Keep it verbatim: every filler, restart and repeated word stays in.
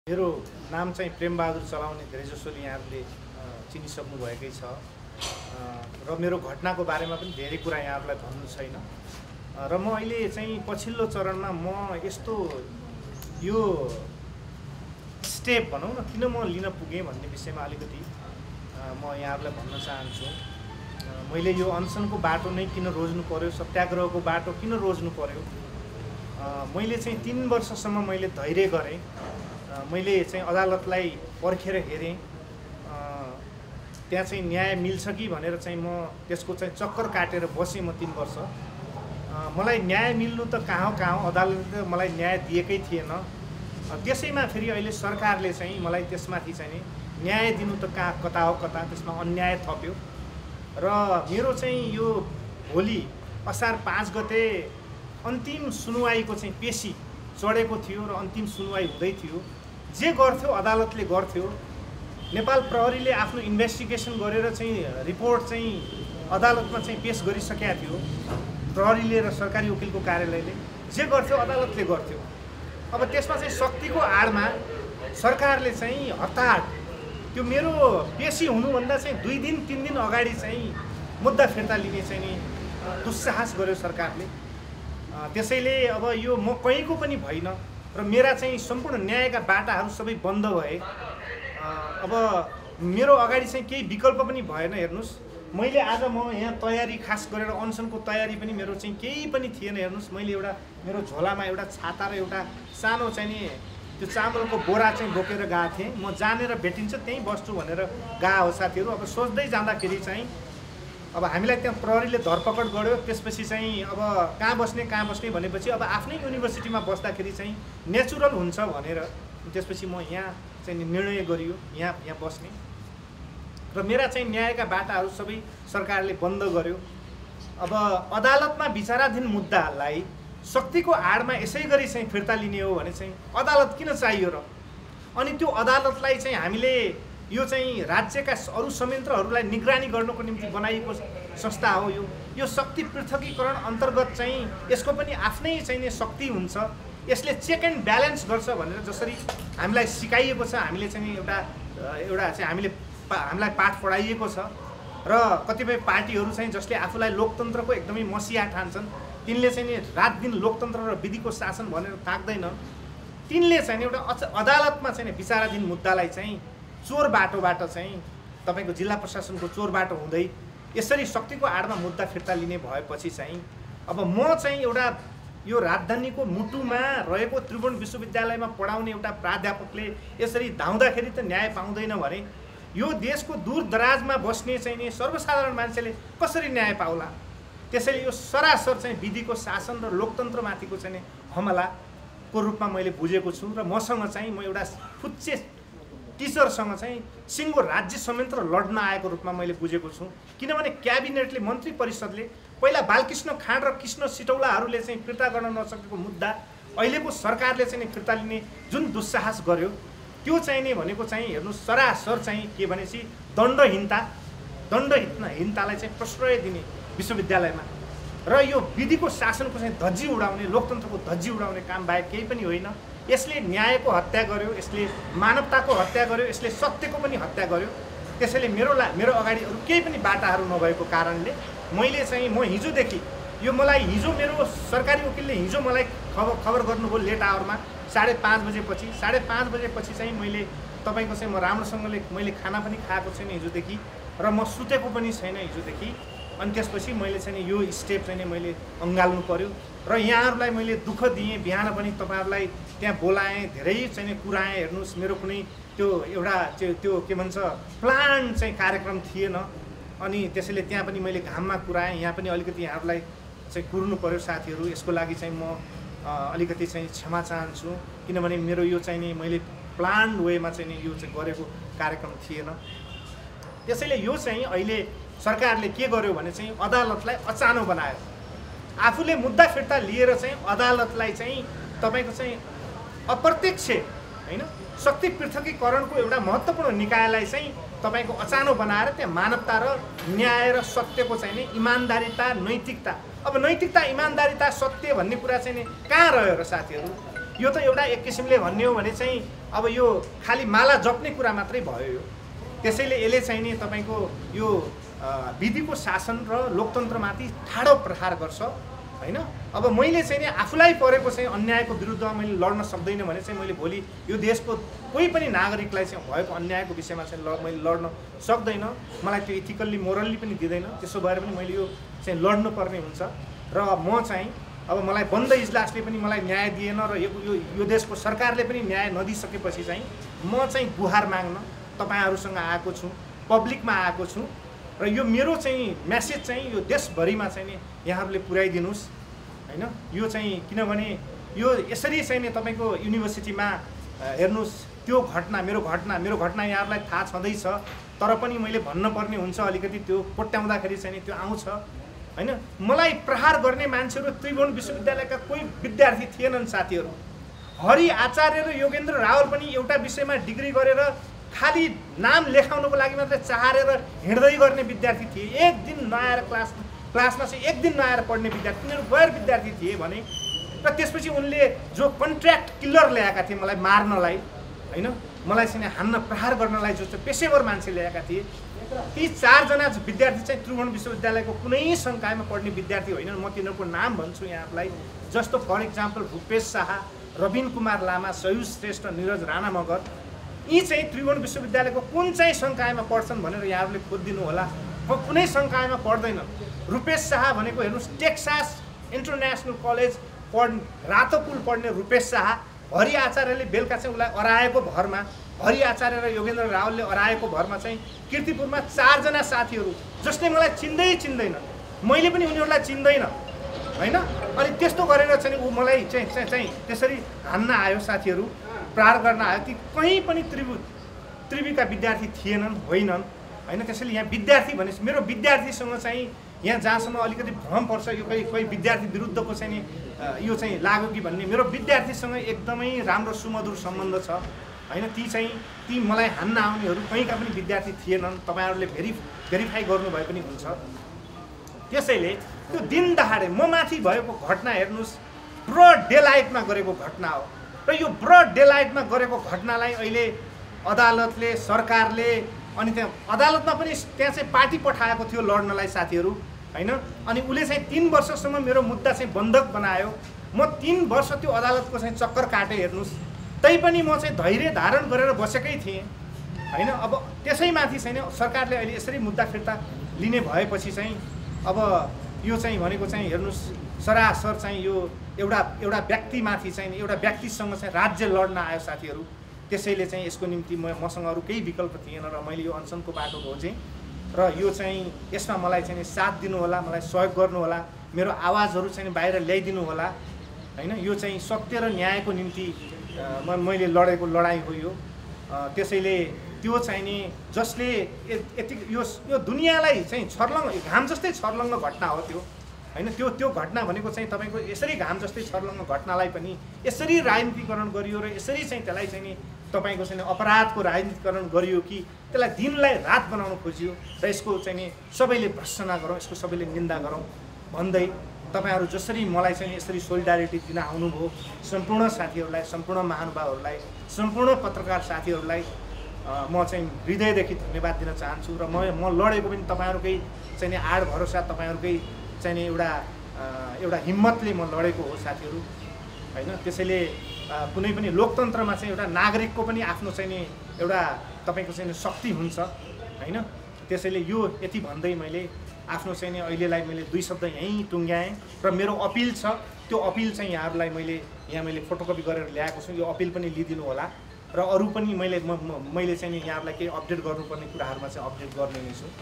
मेरो नाम चाहिँ प्रेमबहादुर चलाउने धेरैजसोले यहाँहरूले चिनिसक्नु भएकै छ र मेरो घटनाको बारेमा पनि धेरै कुरा यहाँहरूलाई भन्नु छैन र म अहिले चाहिँ पछिल्लो चरणमा म यस्तो यो स्टेप भनौँ न किन म लिन पुगेँ भन्ने विषयमा अलिकति म यहाँहरूलाई भन्न चाहन्छु। मैले यो अनसनको बाटो नै किन रोज्नु पर्यो, सत्याग्रहको बाटो किन रोज्नु पर्यो, मैले चाहिँ तीन वर्षसम्म मैले धैर्य गरेँ। मैले चाहिँ अदालतलाई पर्खेर हेरेँ, त्यहाँ चाहिँ न्याय मिल्छ कि भनेर चाहिँ म त्यसको चाहिँ चक्कर काटेर बसेँ म तीन वर्ष। मलाई न्याय मिल्नु त कहाँ कहाँ, अदालतले मलाई न्याय दिएकै थिएन। त्यसैमा फेरि अहिले सरकारले चाहिँ मलाई त्यसमाथि चाहिँ न्याय दिनु त कहाँ कता हो कता, त्यसमा अन्याय थप्यो र मेरो चाहिँ यो भोलि असार पाँच गते अन्तिम सुनुवाईको चाहिँ पेशी चढेको थियो र अन्तिम सुनुवाई हुँदै थियो। जे गर्थ्यो अदालतले गर्थ्यो। नेपाल प्रहरीले आफ्नो इन्भेस्टिगेसन गरेर चाहिँ रिपोर्ट चाहिँ अदालतमा चाहिँ पेश गरिसकेका थियो। प्रहरीले र सरकारी वकिलको कार्यालयले जे गर्थ्यो अदालतले गर्थ्यो। अब त्यसमा चाहिँ शक्तिको आडमा सरकारले चाहिँ हताहट त्यो मेरो पेशी हुनुभन्दा चाहिँ दुई दिन तिन दिन अगाडि चाहिँ मुद्दा फिर्ता लिने चाहिँ नि दुस्साहस गर्यो सरकारले। त्यसैले अब यो म कहीँको पनि भइन र मेरा चाहिँ सम्पूर्ण न्यायका बाटाहरू सबै बन्द भए। अब मेरो अगाडि चाहिँ केही विकल्प पनि भएन। हेर्नुहोस्, मैले आज म यहाँ तयारी खास गरेर अनसनको तयारी पनि मेरो चाहिँ केही पनि थिएन। हेर्नुहोस्, मैले एउटा मेरो झोलामा एउटा छाता र एउटा सानो चाहिँ नि त्यो चामलको बोरा चाहिँ बोकेर गएको थिएँ। म जानेर भेटिन्छ त्यहीँ बस्छु भनेर गएको हो साथीहरू। अब सोच्दै जाँदाखेरि चाहिँ अब हामीलाई त्यहाँ प्रहरीले धरपकड गर्यो। त्यसपछि चाहिँ अब कहाँ बस्ने कहाँ बस्ने भनेपछि अब आफ्नै युनिभर्सिटीमा बस्दाखेरि चाहिँ नेचुरल हुन्छ भनेर त्यसपछि म यहाँ चाहिँ निर्णय गरियो यहाँ यहाँ बस्ने र मेरा चाहिँ न्यायका बाटाहरू सबै सरकारले बन्द गर्यो। अब अदालतमा विचाराधीन मुद्दालाई शक्तिको आडमा यसै गरी चाहिँ फिर्ता लिने हो भने चाहिँ अदालत किन चाहियो र? अनि त्यो अदालतलाई चाहिँ हामीले यो चाहिँ राज्यका अरू संयन्त्रहरूलाई निगरानी गर्नको निम्ति बनाइएको संस्था हो। यो यो शक्ति पृथकीकरण अन्तर्गत चाहिँ यसको पनि आफ्नै चाहिँ शक्ति हुन्छ। यसले चेक एन्ड ब्यालेन्स गर्छ भनेर जसरी हामीलाई सिकाइएको छ, हामीले चाहिँ एउटा एउटा चाहिँ हामीले हामीलाई पाठ पढाइएको छ। र कतिपय पार्टीहरू चाहिँ जसले आफूलाई लोकतन्त्रको एकदमै मसिया ठान्छन्, तिनले चाहिँ नि रात दिन लोकतन्त्र र विधिको शासन भनेर ताक्दैन। तिनले चाहिँ एउटा अदालतमा चाहिँ विचाराधीन मुद्दालाई चाहिँ चोर बाटोबाट चाहिँ तपाईँको जिल्ला प्रशासनको चोर बाटो हुँदै यसरी शक्तिको आडमा मुद्दा फिर्ता लिने भएपछि चाहिँ अब म चाहिँ एउटा यो राजधानीको मुटुमा रहेको त्रिभुवन विश्वविद्यालयमा पढाउने एउटा प्राध्यापकले यसरी धाउँदाखेरि त न्याय पाउँदैन भने यो देशको दूर दराजमा बस्ने चाहिँ नि सर्वसाधारण मान्छेले कसरी न्याय पाउला? त्यसैले यो सरासर चाहिँ विधिको शासन र लोकतन्त्रमाथिको चाहिँ हमलाको रूपमा मैले बुझेको छु र मसँग चाहिँ म एउटा फुच्चे टिचरसँग चाहिँ सिङ्गो राज्य संयन्त्र लड्न आएको रूपमा मैले बुझेको छु। किनभने क्याबिनेटले, मन्त्री परिषदले पहिला बालकृष्ण खाँड र कृष्ण सिटौलाहरूले चाहिँ फिर्ता गर्न नसकेको मुद्दा अहिलेको सरकारले चाहिँ फिर्ता लिने जुन दुस्साहस गर्यो त्यो चाहिँ नि भनेको चाहिँ हेर्नु सरासर चाहिँ के भनेपछि दण्डहीनता दण्डहीनतालाई चाहिँ प्रश्रय दिने विश्वविद्यालयमा र यो विधिको शासनको चाहिँ धज्जी उडाउने, लोकतन्त्रको धज्जी उडाउने काम बाहेक केही पनि होइन। यसले न्यायको हत्या गर्यो, यसले मानवताको हत्या गर्यो, यसले सत्यको पनि हत्या गर्यो। त्यसैले मेरो ला मेरो अगाडि अरू केही पनि बाटाहरू नभएको कारणले मैले चाहिँ म हिजोदेखि यो मलाई हिजो मेरो सरकारी वकिलले हिजो मलाई खबर खबर गर्नुभयो लेट आवरमा साढे पाँच बजेपछि। साढे पाँच बजेपछि चाहिँ मैले तपाईँको चाहिँ म राम्रोसँगले मैले खाना पनि खाएको छैन हिजोदेखि र म सुतेको पनि छैन हिजोदेखि। अनि त्यसपछि मैले चाहिँ यो स्टेप चाहिँ मैले अँगाल्नु पर्यो र यहाँहरूलाई मैले दुःख दिएँ। बिहान पनि तपाईँहरूलाई त्यहाँ बोलाएँ, धेरै चाहिँ कुराएँ। हेर्नुहोस्, मेरो कुनै त्यो एउटा त्यो के भन्छ प्लान चाहिँ कार्यक्रम थिएन। अनि त्यसैले त्यहाँ पनि मैले घाममा कुराएँ। यहाँ पनि अलिकति यहाँहरूलाई चाहिँ कुर्नु पर्यो साथीहरू। यसको लागि चाहिँ म अलिकति चाहिँ क्षमा चाहन्छु, किनभने मेरो यो चाहिँ नि मैले प्लान वेमा चाहिँ नि यो चाहिँ गरेको कार्यक्रम थिएन। त्यसैले यो चाहिँ अहिले सरकारले के गर्यो भने चाहिँ अदालतलाई अचानो बनायो। आफूले मुद्दा फिर्ता लिएर चाहिँ अदालतलाई चाहिँ तपाईँको चाहिँ अप्रत्यक्ष होइन शक्ति पृथकीकरणको एउटा महत्त्वपूर्ण निकायलाई चाहिँ तपाईँको अचानो बनाएर त्यहाँ मानवता र न्याय र सत्यको चाहिँ नि इमान्दारिता, नैतिकता, अब नैतिकता, इमान्दारिता, सत्य भन्ने कुरा चाहिँ नि कहाँ रह्यो र साथीहरू? यो त एउटा एक किसिमले भन्ने हो भने चाहिँ अब यो खालि माला जप्ने कुरा मात्रै भयो यो। त्यसैले यसले चाहिँ नि तपाईँको यो विधिको शासन र लोकतन्त्रमाथि ठाडो प्रहार गर्छ होइन। अब मैले चाहिँ नि आफूलाई परेको चाहिँ अन्यायको विरुद्धमा मैले लड्न सक्दैन भने चाहिँ मैले भोलि यो देशको कोही पनि नागरिकलाई चाहिँ भएको अन्यायको विषयमा चाहिँ ल मैले लड्न सक्दैन। मलाई त्यो इथिकल्ली मोरल्ली पनि दिँदैन। त्यसो भएर पनि मैले यो चाहिँ लड्नुपर्ने हुन्छ। र म चाहिँ अब मलाई बन्द इजलासले पनि मलाई न्याय दिएन र यो यो देशको सरकारले पनि न्याय नदिइसकेपछि चाहिँ म चाहिँ गुहार माग्न तपाईँहरूसँग आएको छु, पब्लिकमा आएको छु। र यो मेरो चाहिँ मेसेज चाहिँ यो देशभरिमा चाहिँ नि यहाँहरूले पुर्याइदिनुहोस् होइन। यो चाहिँ किनभने यो यसरी चाहिँ नि तपाईँको युनिभर्सिटीमा हेर्नुहोस् त्यो घटना मेरो घटना मेरो घटना यहाँहरूलाई थाहा छँदैछ, तर पनि मैले भन्नुपर्ने हुन्छ अलिकति। त्यो कोट्याउँदाखेरि चाहिँ नि त्यो आउँछ होइन। मलाई प्रहार गर्ने मान्छेहरू त्रिभुवन विश्वविद्यालयका कोही विद्यार्थी थिएनन् साथीहरू। हरि आचार्य र योगेन्द्र रावल पनि एउटा विषयमा डिग्री गरेर खालि नाम लेखाउनको लागि मात्रै चाहेर हिँड्दै गर्ने विद्यार्थी थिए। एक दिन नआएर क्लास क्लासमा चाहिँ एक दिन नआएर पढ्ने विद्यार्थी, तिनीहरू गैर विद्यार्थी थिए भने। र त्यसपछि उनले जो कन्ट्र्याक्ट किलर ल्याएका थिए मलाई मार्नलाई होइन, मलाई चाहिँ हान्न प्रहार गर्नलाई जो चाहिँ पेसेवर मान्छे ल्याएका थिए, ती चारजना विद्यार्थी चाहिँ त्रिभुवन विश्वविद्यालयको कुनै संकायमा पढ्ने विद्यार्थी होइनन्। म तिनीहरूको नाम भन्छु यहाँलाई। जस्तो फर इक्जाम्पल भूपेश शाह, रविन कुमार लामा, सयुज श्रेष्ठ, निरज राणा मगर, यी चाहिँ त्रिभुवन विश्वविद्यालयको कुन चाहिँ संकायमा पढ्छन् भनेर यहाँहरूले खोजिदिनु होला। कुनै संकायमा पढ्दैनन्। रुपेश शाह भनेको हेर्नुहोस् टेक्सास इन्टरनेसनल कलेज पढ रातो पुल पढ्ने रुपेश शाह, हरि आचार्यले बेलुका चाहिँ उसलाई अराएको भरमा, हरि आचार्य र योगेन्द्र रावलले अराएको भरमा चाहिँ कीर्तिपुरमा चारजना साथीहरू जसले मलाई चिन्दै चिन्दैन, मैले पनि उनीहरूलाई चिन्दैन होइन। अनि त्यस्तो गरेर चाहिँ ऊ मलाई चाहिँ चाहिँ त्यसरी हान्न आयो, साथीहरू प्रहार गर्न आयो। ती कहीँ पनि त्रिभु त्रिविका विद्यार्थी थिएनन् होइनन् होइन। त्यसैले यहाँ विद्यार्थी भने मेरो विद्यार्थीसँग चाहिँ यहाँ जहाँसम्म अलिकति भ्रम पर्छ यो कोही कोही विद्यार्थी विरुद्धको चाहिँ नि यो चाहिँ लाग्यो कि भन्ने, मेरो विद्यार्थीसँग एकदमै राम्रो सुमधुर सम्बन्ध छ होइन। ती चाहिँ ती मलाई हान्न आउनेहरू कहीँका पनि विद्यार्थी थिएनन्। तपाईँहरूले भेरि भेरिफाई गर्नुभए पनि हुन्छ। त्यसैले त्यो दिन दहाडे म माथि भएको घटना हेर्नुहोस्, ब्रड डेलाइटमा गरेको घटना हो। र यो ब्रड डेलाइटमा गरेको घटनालाई अहिले अदालतले, सरकारले, अनि त्यहाँ अदालतमा पनि त्यहाँ चाहिँ पार्टी पठाएको थियो लड्नलाई साथीहरू होइन। अनि उसले चाहिँ तिन वर्षसम्म मेरो मुद्दा चाहिँ बन्धक बनायो। म तिन वर्ष त्यो अदालतको चाहिँ चक्कर काटेँ हेर्नुहोस्, तैपनि म चाहिँ धैर्य धारण गरेर बसेकै थिएँ होइन। अब त्यसैमाथि चाहिँ सरकारले अहिले यसरी मुद्दा फिर्ता लिने भएपछि चाहिँ अब यो चाहिँ भनेको चाहिँ हेर्नुहोस् सरासर चाहिँ यो एउटा एउटा व्यक्तिमाथि चाहिँ एउटा व्यक्तिसँग चाहिँ राज्य लड्न आयो साथीहरू। त्यसैले चाहिँ यसको निम्ति म मसँग अरू केही विकल्प थिएन र मैले यो अनसनको बाटो खोजेँ। र यो चाहिँ यसमा मलाई चाहिँ साथ दिनु होला, मलाई सहयोग गर्नु होला, मेरो आवाजहरू चाहिँ बाहिर ल्याइदिनु होला होइन। यो चाहिँ सत्य र न्यायको निम्ति मैले लडेको लडाइँ हो यो। त्यसैले त्यो चाहिँ नि जसले यति यो यो दुनियाँलाई चाहिँ छर्लङ्ग घाम जस्तै छर्लङ्ग घटना हो त्यो होइन। त्यो त्यो घटना भनेको चाहिँ तपाईँको यसरी घाम जस्तै छर्लङ्ग घटनालाई पनि यसरी राजनीतिकरण गरियो र यसरी चाहिँ त्यसलाई चाहिँ नि तपाईँको चाहिँ अपराधको राजनीतिकरण गरियो कि त्यसलाई दिनलाई रात बनाउन खोजियो र यसको चाहिँ नि सबैले भर्त्सना गरौँ, यसको सबैले निन्दा गरौँ भन्दै तपाईँहरू जसरी मलाई चाहिँ यसरी सोलिडारिटी दिन आउनुभयो, सम्पूर्ण साथीहरूलाई, सम्पूर्ण महानुभावहरूलाई, सम्पूर्ण पत्रकार साथीहरूलाई म चाहिँ हृदयदेखि धन्यवाद दिन चाहन्छु। र म म लडेको पनि तपाईँहरूकै चाहिँ नि आड भरोसा, तपाईँहरूकै चाहिँ नि एउटा एउटा हिम्मतले म लडेको हो साथीहरू होइन। त्यसैले कुनै पनि लोकतन्त्रमा चाहिँ एउटा नागरिकको पनि आफ्नो चाहिँ नि एउटा तपाईँको चाहिँ शक्ति हुन्छ होइन। त्यसैले यो यति भन्दै मैले आफ्नो चाहिँ नि अहिलेलाई मैले दुई शब्द यहीँ टुङ्ग्याएँ र मेरो अपिल छ, त्यो अपिल चाहिँ यहाँहरूलाई मैले यहाँ मैले फोटोकपी गरेर ल्याएको छु। यो अपिल पनि लिइदिनु होला र अरू पनि मैले मैले चाहिँ नि यहाँहरूलाई केही अपडेट गर्नुपर्ने कुराहरूमा चाहिँ अपडेट गर्ने नै छु।